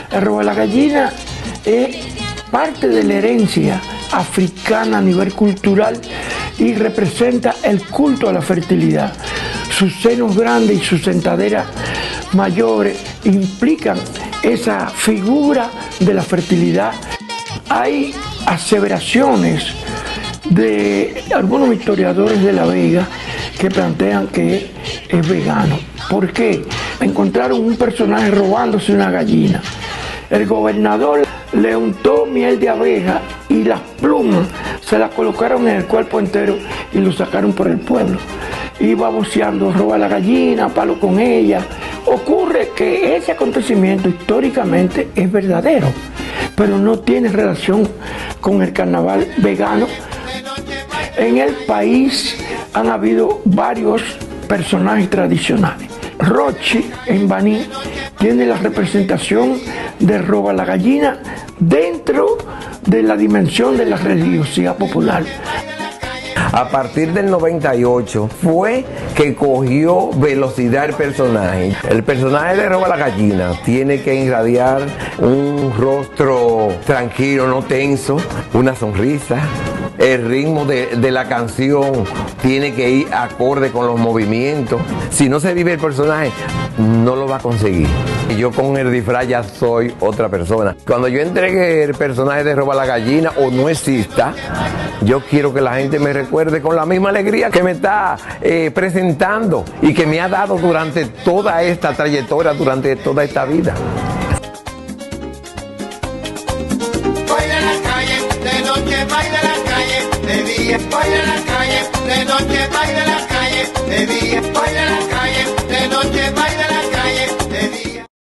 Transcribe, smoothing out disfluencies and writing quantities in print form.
El roba la gallina es parte de la herencia africana a nivel cultural y representa el culto a la fertilidad. Sus senos grandes y sus sentaderas mayores implican esa figura de la fertilidad. Hay aseveraciones de algunos historiadores de La Vega que plantean que es vegano. ¿Por qué? Encontraron un personaje robándose una gallina. El gobernador le untó miel de abeja y las plumas se las colocaron en el cuerpo entero y lo sacaron por el pueblo. Iba voceando, roba la gallina, palo con ella. Ocurre que ese acontecimiento históricamente es verdadero, pero no tiene relación con el carnaval vegano. En el país han habido varios personajes tradicionales. Rochi, en Baní, tiene la representación de roba la gallina dentro de la dimensión de la religiosidad popular. A partir del 98 fue que cogió velocidad el personaje. El personaje de Roba la Gallina tiene que irradiar un rostro tranquilo, no tenso, una sonrisa. El ritmo de la canción tiene que ir acorde con los movimientos. Si no se vive el personaje, no lo va a conseguir. Y yo con el disfraz ya soy otra persona. Cuando yo entregue el personaje de Roba la Gallina o no exista, yo quiero que la gente me recuerde con la misma alegría que me está presentando y que me ha dado durante toda esta trayectoria, durante toda esta vida. Baila en la calle, de noche baila en la calle, de día baila en la calle, de noche baila en la calle, de día baila en la calle.